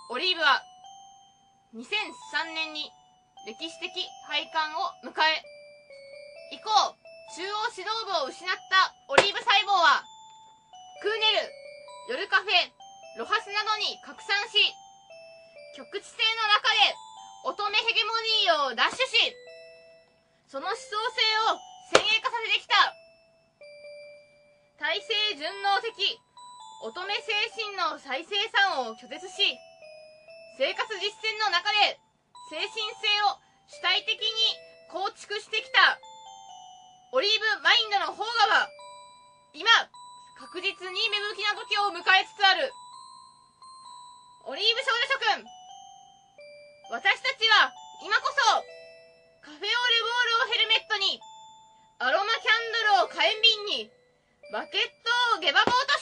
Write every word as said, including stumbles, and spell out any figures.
オリーブはにせんさんねんに歴史的廃刊を迎え、以降中央指導部を失ったオリーブ細胞はクーネル、夜カフェ、ロハスなどに拡散し、局地性の中で乙女ヘゲモニーを奪取し、その思想性を先鋭化させてきた。体制順応的乙女精神の再生産を拒絶し、生活実践の中で精神性を主体的に構築してきたオリーブマインドの萌芽は今確実に芽吹きな時を迎えつつある。オリーブ少女諸君、私たちは今こそカフェオレボールをヘルメットに、アロマキャンドルを火炎瓶に、バケットをゲバボーと